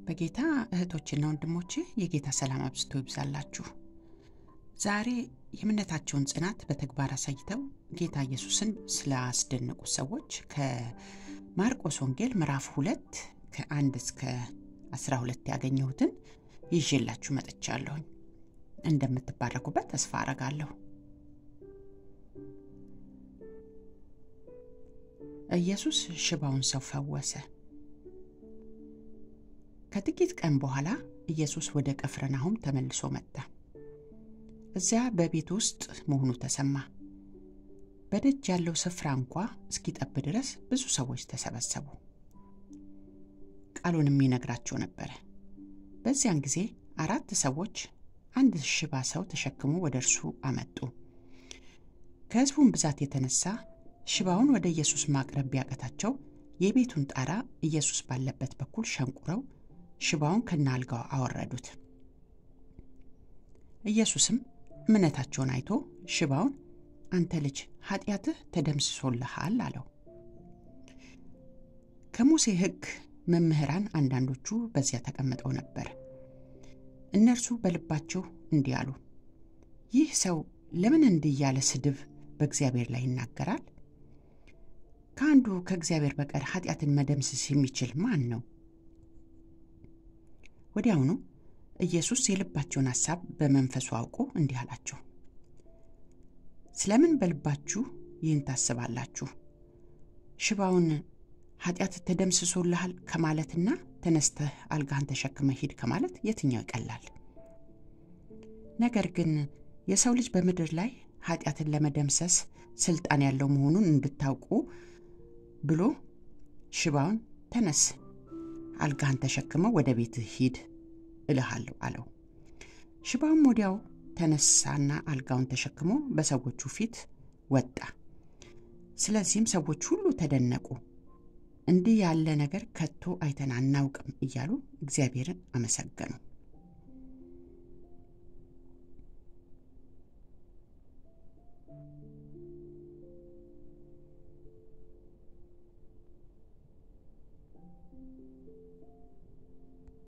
በጌታ እህቶችና ወንድሞቼ የጌታ ሰላም አብዝቶ ይብዛላችሁ። ዛሬ የእምነታቸውን ጽናት በተግባር አሳይተው ጌታ ኢየሱስን ስላስደነቁ ሰዎች ከማርቆስ ወንጌል ምዕራፍ 2 ከ1 እስከ 12 ያገኘሁትን ይዤላችሁ መጥቻለሁ። እንደምትባረኩበት ተስፋ አደርጋለሁ። ኢየሱስ ሽባውን ሰው ፈወሰ። ከጥቂት ቀን በኋላ ኢየሱስ ወደ ቅፍርናሆም ተመልሶ መጣ። እዚያ በቤት ውስጥ መሆኑ ተሰማ። በደጅ ያለው ስፍራ እንኳን እስኪጠብ ድረስ ብዙ ሰዎች ተሰበሰቡ። ቃሉንም ይነግራቸው ነበር። በዚያን ጊዜ 4 ሰዎች አንድ ሽባ ሰው ተሸክሞ ወደ እርሱ አመጡ። ከሕዝቡም ብዛት የተነሳ ሽባውን ወደ ኢየሱስ ማቅረብ ቢያቀታቸው የቤቱን ጣራ ኢየሱስ ባለበት በኩል ሸንቁረው ሽባውን ከናልጋው አወረዱት። ኢየሱስም እምነታቸውን አይቶ ሽባውን አንተ ልጅ ኃጢአትህ ተደምስሶልሃል አለው። ከሙሴ ሕግ መምህራን አንዳንዶቹ በዚያ ተቀምጠው ነበር። እነርሱ በልባቸው እንዲህ አሉ፣ ይህ ሰው ለምን እንዲህ ያለ ስድብ በእግዚአብሔር ላይ ይናገራል? ከአንዱ ከእግዚአብሔር በቀር ኃጢአትን መደምሰስ የሚችል ማን ነው? ወዲያውኑ ኢየሱስ የልባቸውን ሐሳብ በመንፈሱ አውቆ እንዲህ አላቸው፣ ስለምን በልባችሁ ይህን ታስባላችሁ? ሽባውን ኃጢአት ተደምስሶልሃል ከማለትና ተነስተህ አልጋህን ተሸክመህ ሂድ ከማለት የትኛው ይቀላል? ነገር ግን የሰው ልጅ በምድር ላይ ኃጢአትን ለመደምሰስ ስልጣን ያለው መሆኑን እንድታውቁ ብሎ ሽባውን ተነስ አልጋህን ተሸክመው ወደ ቤትህ ሂድ እልሃለሁ አለው። ሽባውም ወዲያው ተነሳና አልጋውን ተሸክሞ በሰዎቹ ፊት ወጣ። ስለዚህም ሰዎች ሁሉ ተደነቁ። እንዲህ ያለ ነገር ከቶ አይተን አናውቅም እያሉ እግዚአብሔርን አመሰገኑ።